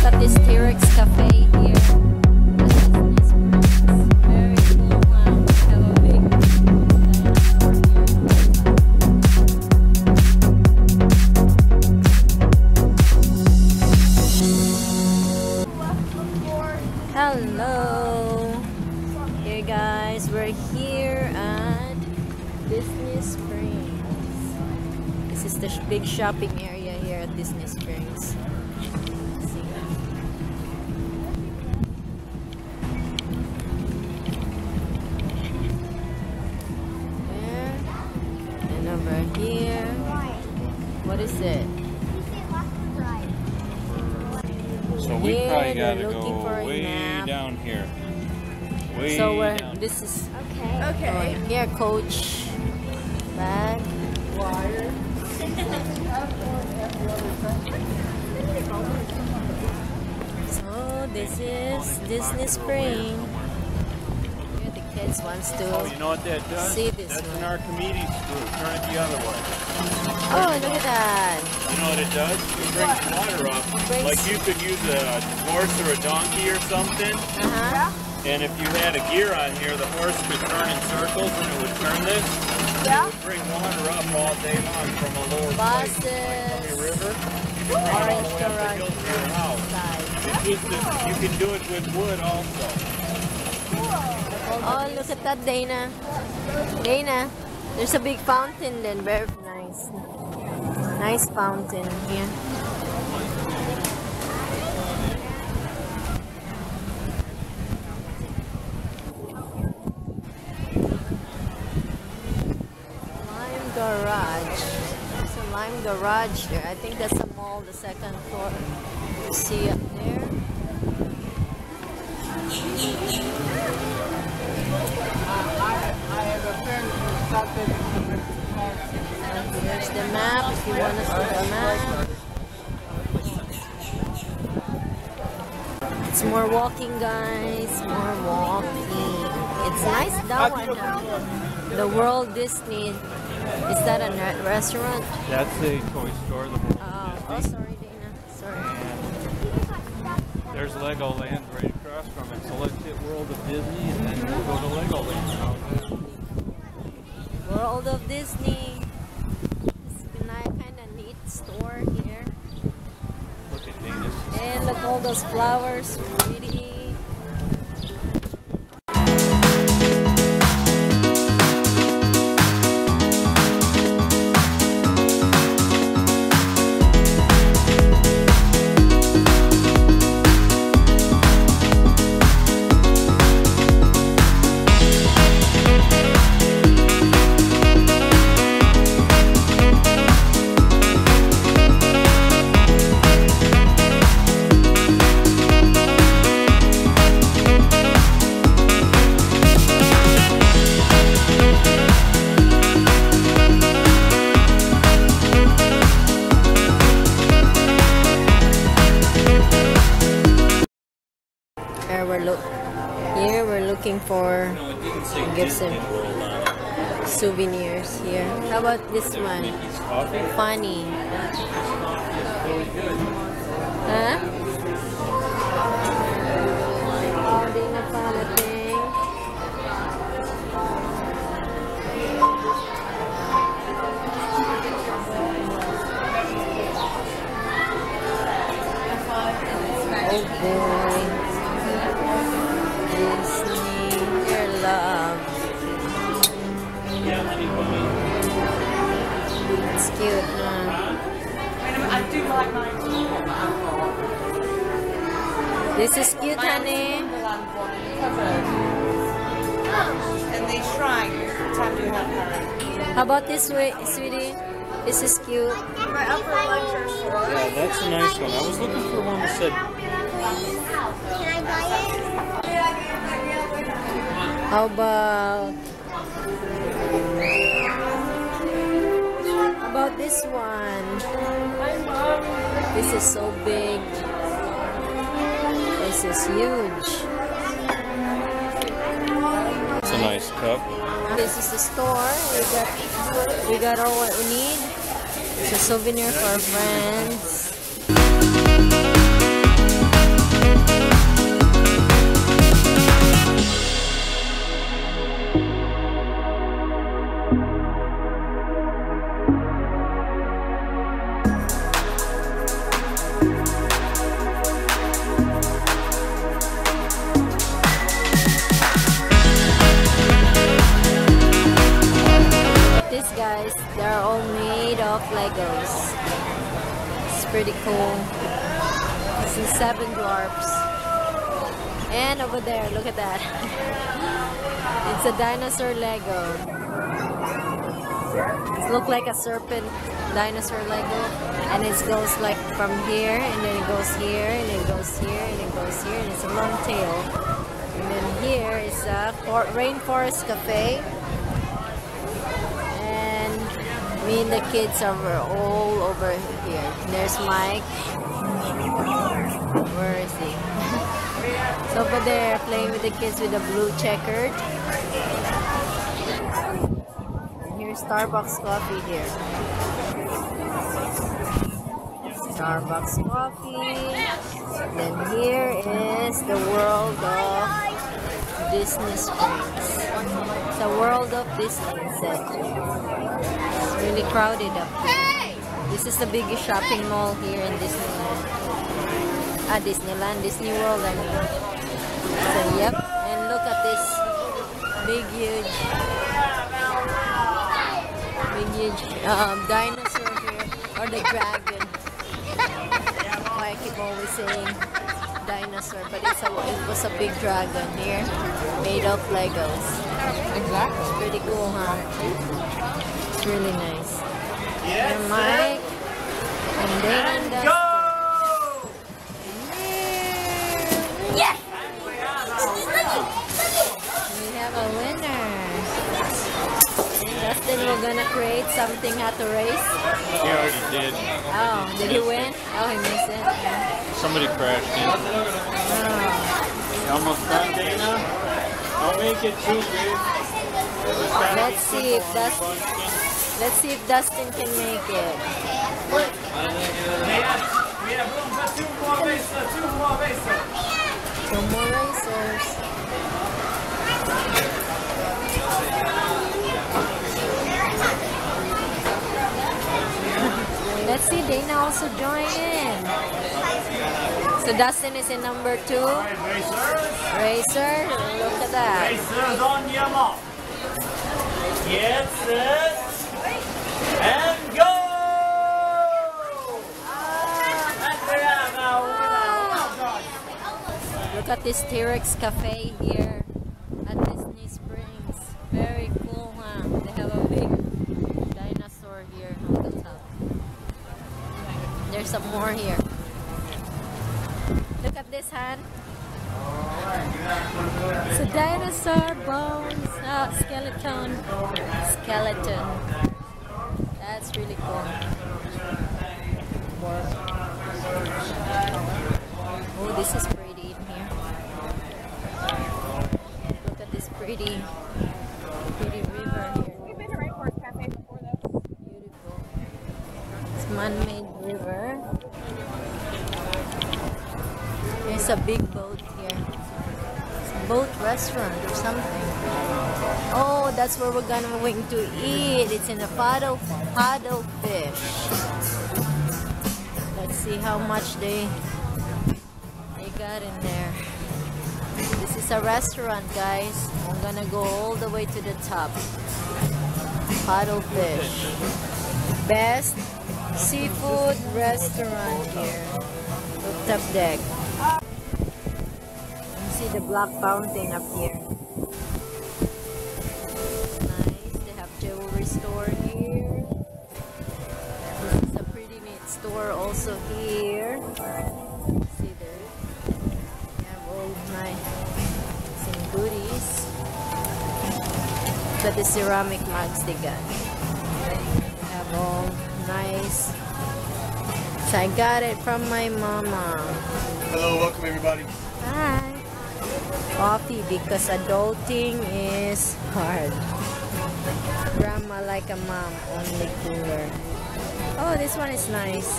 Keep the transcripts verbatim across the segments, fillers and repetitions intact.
at this T-Rex Cafe here. Very cool, man. We have a big Hello! Hey guys, we're here at Disney Springs. This is the sh big shopping area here at Disney Springs. See. There. And over here. What is it? So we Here, probably they're gotta looking for go a way nap. down here. Way So we're, down. this is Okay. Okay. oh, here, Coach. Bag. Water. So this is Disney Spring. Here the kids wants to Oh, you know what that does? see this That's one. an Archimedes screw. Turn it the other way. Oh, look at that. You know what it does? It brings water up. Brings- Like you could use a horse or a donkey or something. Uh-huh. And if you had a gear on here, the horse could turn in circles and it would turn this. Yeah. It would bring water up all day long from a lower place. Like Buses. a river. Right all Orange the way up the garage hill to your house. side. It's just that you can do it with wood also. Oh, look at that, Dana. Dana, there's a big fountain then. Very nice. Nice fountain here. Lime Garage. There's a Lime Garage there. I think that's a mall, the second floor. You see up there. There's the map if you want to see the map. It's more walking, guys. More walking. It's nice that one. Huh? The World Disney. Is that a re- restaurant? That's a toy store. The World Oh, oh, sorry, Dana. Sorry. There's Legoland right across from it. So let's hit World of Disney and then we'll go to Legoland. World of Disney. It's a kind of neat store here. Look at Dana's. And look all those flowers. Pretty. Here we're look. Here we're looking for gifts and souvenirs here. How about this one? Funny. Huh? Oh, di na parating. Oh boy. Disney, your love. It's cute, huh? I do like mine. This is cute, honey. And they shrine every time you have her. How about this way, sweetie? This is cute. My upper lecture store. Yeah, that's a nice one. I was looking for one that said. Can I buy it? How about How about this one? This is so big. This is huge. It's a nice cup. This is the store. We got we got all what we need. It's a souvenir for our friends. pretty cool. This is Seven Dwarfs. And over there, look at that. It's a dinosaur Lego. It looks like a serpent dinosaur Lego. And it goes like from here, and then it goes here, and it goes here, and it goes here, and it's a long tail. And then here is a Rainforest Cafe. And me and the kids are all over here. There's Mike. Where is he? So over there, playing with the kids with the blue checkered. And here's Starbucks coffee here. Starbucks coffee. Then here is the world of Disney Springs. It's a world of Disney set. It's really crowded up here. This is the biggest shopping mall here in Disneyland. Ah, Disneyland, Disney World, I mean. So, yep. And look at this big, huge, big, huge um, dinosaur here, or the dragon. I keep always saying dinosaur, but it's a, it was a big dragon here, made of Legos. Exactly. It's pretty cool, huh? It's really nice. Yes, and Mike, and Dana and Dustin. Yes! We have a winner. Dustin, we're gonna create something how to race. He already did. Oh, did he win? Oh, he missed it. Somebody crashed in. Oh. Almost done, Dana. Don't make it too big. Let's see if Dustin. Let's see if Dustin can make it. Two more racers. Let's see, Dana also join in. So Dustin is in number two. Racer, look at that. Racers on your mark. Get set. And go! Look at this T-Rex Cafe here at Disney Springs. Very cool, huh? They have a big dinosaur here on the top. There's some more here. Look at this, Han. It's a dinosaur bones. Oh, skeleton. Skeleton. That's really cool. Oh, this is pretty in here. Look at this pretty, pretty river here. We've been to Rainforest Cafe before, though. Beautiful. It's man-made river. There's a big boat here. It's a boat restaurant or something. Oh, that's where we're gonna going to eat. It's in a paddle, paddle fish. Let's see how much they they got in there. This is a restaurant, guys. I'm gonna go all the way to the top. Paddle fish. Best seafood restaurant here. Rooftop deck. You see the black fountain up here. Nice. They have jewelry store here. This is a pretty neat store also here. See there. They have all nice some goodies. Look at the ceramic mugs they got. They have all nice. So I got it from my mama. Hello, welcome everybody. Hi. Coffee because adulting is hard. Grandma like a mom, only cooler. Oh, this one is nice.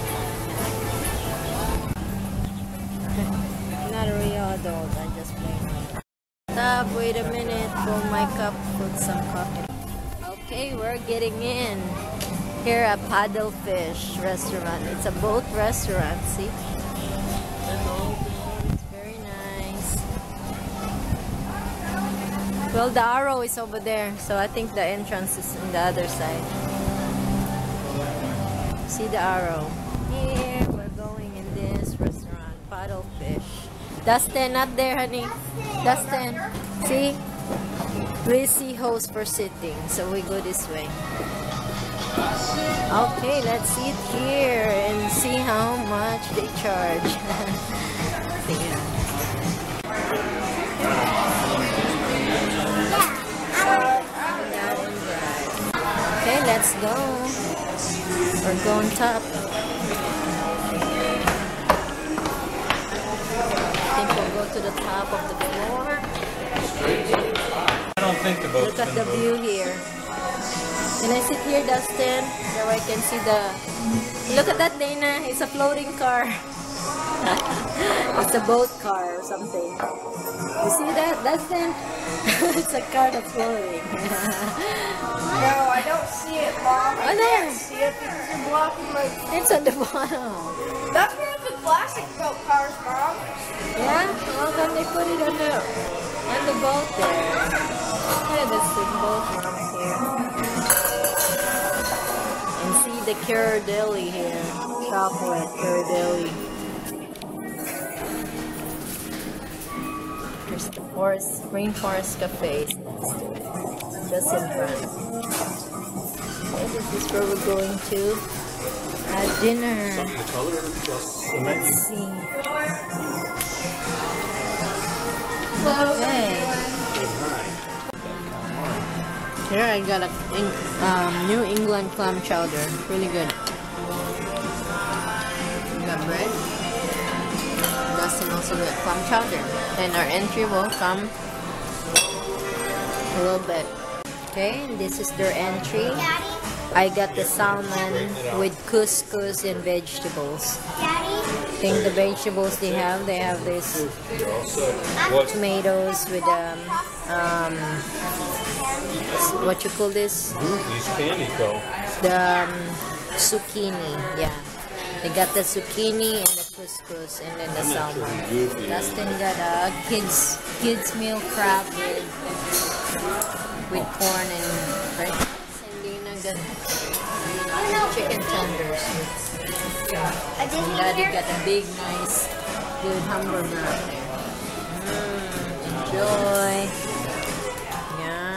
Not a real adult, I just plain. Stop, wait a minute, fill my cup, put some coffee. Okay, we're getting in. Here at Paddlefish restaurant. It's a boat restaurant, see? It's very nice. Well, the arrow is over there, so I think the entrance is on the other side. See the arrow? Here. here. We're going in this restaurant, Paddlefish. Dustin, not there, honey. Dustin, see? We see host for sitting, so we go this way. Okay, let's sit here and see how much they charge. Okay, let's go. We're going top. I think we'll go to the top of the floor. I don't think the boat's Look at in the boat. view here. Can I sit here, Dustin? So I can see the... Look at that, Dana. It's a floating car. It's a boat car or something. You see that, Dustin? It's a car that's floating. No, I don't see it, Mom. Oh, there. See it because you're blocking my... It's on the bottom. That's one of the classic boat cars, Mom. Yeah? Well, then they put it on the, on the boat there. Yeah, that's the boat Mom's here. And see the Ghirardelli here. Chocolate Ghirardelli. There's the forest, Rainforest Cafe. Just in front. Okay, this is where we're going to have dinner. Let's see. Okay. Here I got a um, New England clam chowder. Really good. We got bread. Dustin also got clam chowder. And our entry will come a little bit. Okay, this is their entry. I got the salmon with couscous and vegetables. I think the vegetables they have, they have this tomatoes with um, um what you call this? These candy go. The um, zucchini, yeah. They got the zucchini and the couscous and then the salmon. Dustin got a kids kids meal crab with with corn and rice. And Dina got chicken tenders. And Daddy got a big, nice, good hamburger out there. Mm, enjoy. Yeah.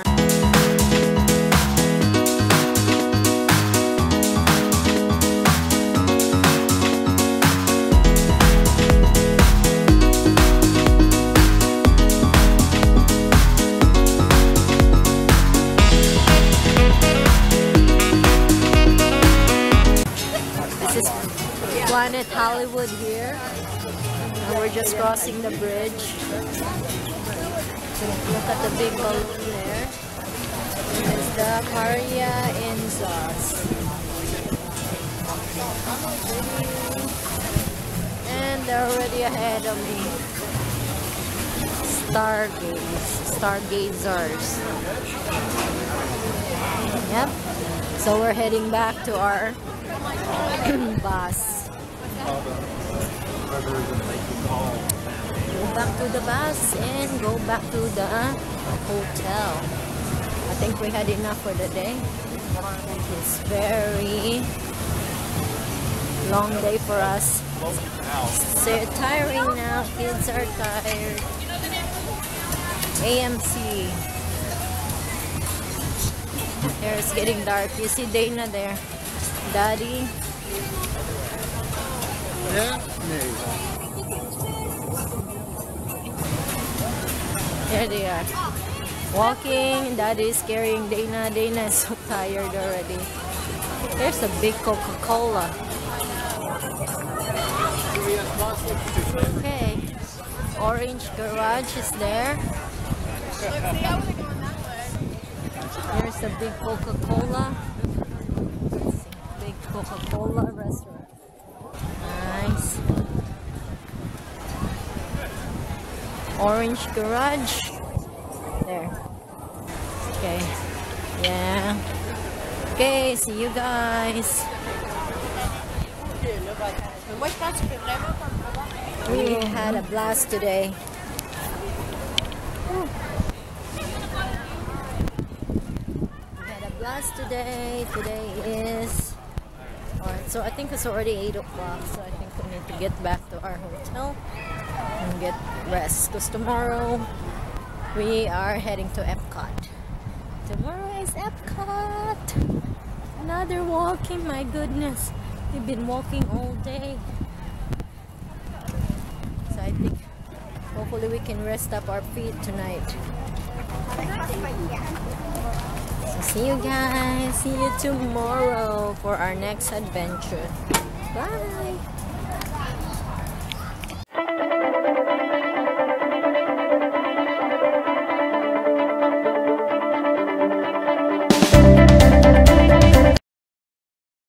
Planet Hollywood here, and we're just crossing the bridge. Look at the big balloon there. It's the Maria in sauce. And they're already ahead of me. Stargaze, stargazers. Yep. So we're heading back to our bus. Go back to the bus and go back to the hotel. I think we had enough for the day. It's very long day for us. So tiring now. Kids are tired. A M C. Here it's getting dark. You see Dana there. Daddy. Yeah? Here they are. Walking. Daddy is carrying Dana. Dana is so tired already. There's a big Coca-Cola. Okay. Orange Garage is there. There's a big Coca-Cola. Big Coca-Cola restaurant. Nice. Orange Garage. There. Okay. Yeah. Okay, see you guys. We had a blast today. We had a blast today. Today is our So I think it's already eight o'clock. So I think we need to get back to our hotel and get rest. Because tomorrow we are heading to Epcot. Tomorrow is Epcot. Another walking, my goodness. We've been walking all day. So I think hopefully we can rest up our feet tonight. So see you guys. See you tomorrow for our next adventure. Bye.